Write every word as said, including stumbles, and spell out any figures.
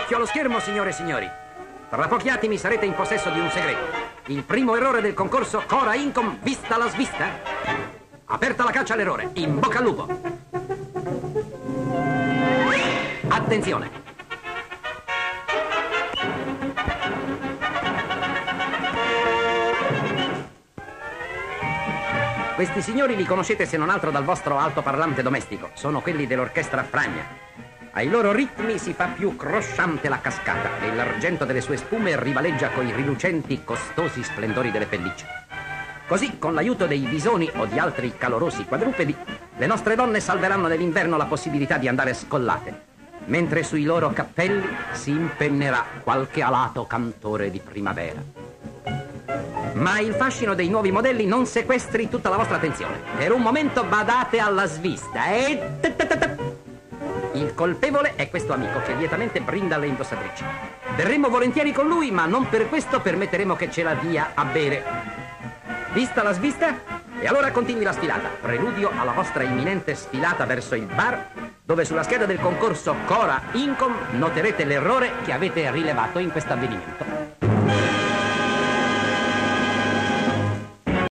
Occhio allo schermo, signore e signori. Tra pochi attimi sarete in possesso di un segreto. Il primo errore del concorso Cora Incom, vista la svista. Aperta la caccia all'errore. In bocca al lupo. Attenzione. Questi signori li conoscete se non altro dal vostro altoparlante domestico. Sono quelli dell'orchestra Fragna. Ai loro ritmi si fa più crosciante la cascata e l'argento delle sue spume rivaleggia coi rilucenti, costosi splendori delle pellicce. Così, con l'aiuto dei bisoni o di altri calorosi quadrupedi, le nostre donne salveranno nell'inverno la possibilità di andare scollate, mentre sui loro cappelli si impennerà qualche alato cantore di primavera. Ma il fascino dei nuovi modelli non sequestri tutta la vostra attenzione. Per un momento badate alla svista e... Il colpevole è questo amico che lietamente brinda alle indossatrici. Verremo volentieri con lui, ma non per questo permetteremo che ce la dia a bere. Vista la svista? E allora continui la sfilata, preludio alla vostra imminente sfilata verso il bar, dove sulla scheda del concorso Cora Incom noterete l'errore che avete rilevato in questo avvenimento.